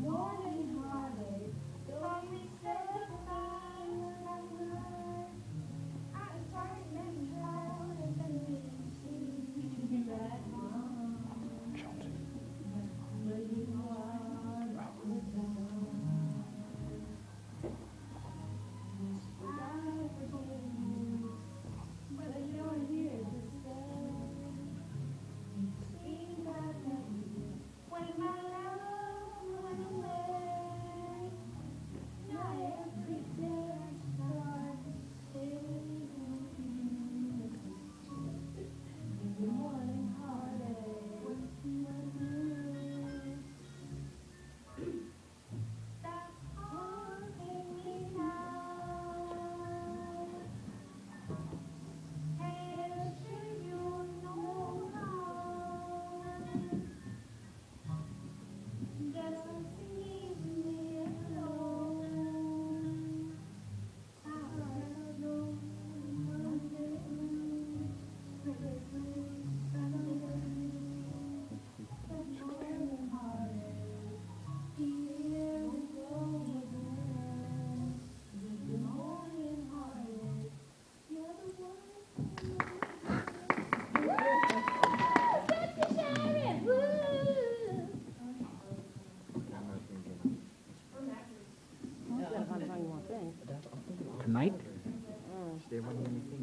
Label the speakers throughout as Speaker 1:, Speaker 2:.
Speaker 1: Tonight? They want anything.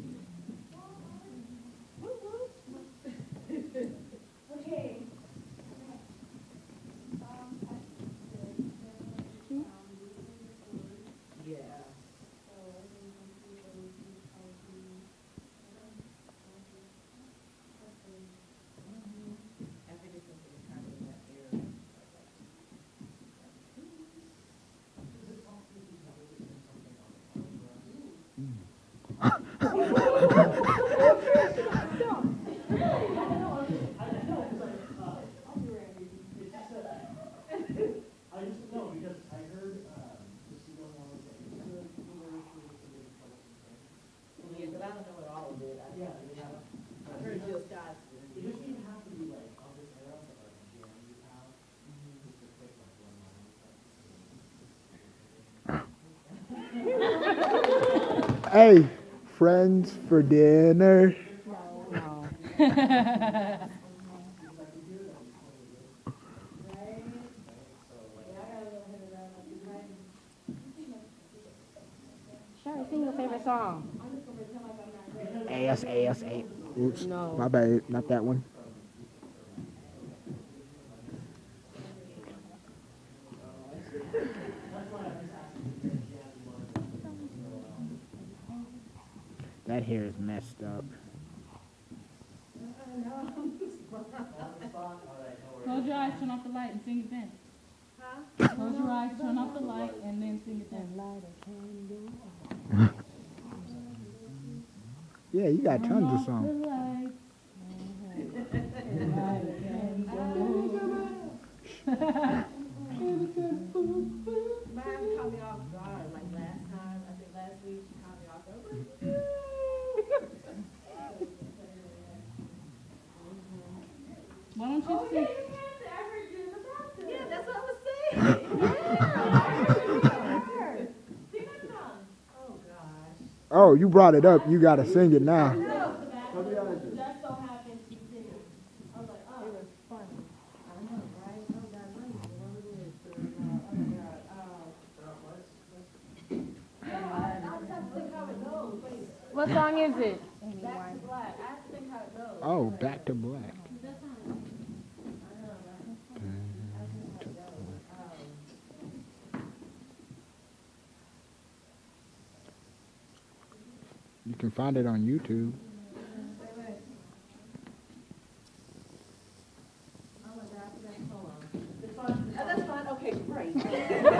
Speaker 2: Okay.
Speaker 3: Hey, friends for dinner.
Speaker 4: No. Shari, sing your favorite song.
Speaker 3: Ass. Oops,
Speaker 4: No.
Speaker 3: my bad. Not that one. That hair is messed up.
Speaker 5: Close your eyes, turn off the light, and sing it then. Close your eyes, turn off the light, and then sing it then.
Speaker 3: Yeah, you got tons of songs.
Speaker 5: Why don't you sing?
Speaker 2: Yeah, that's what I was saying. Oh, gosh.
Speaker 3: Oh, you brought it up. You got to sing it now.
Speaker 2: Just so happens you did it. I was like, oh. It was funny. I know, right? Oh, God, what is it? I'll just have to think how it goes. Wait.
Speaker 4: What song is it?
Speaker 2: Back to Black. I have to think how it goes.
Speaker 3: Oh, Back to Black. You can find it on YouTube.
Speaker 2: Oh, that's fine. Okay, great.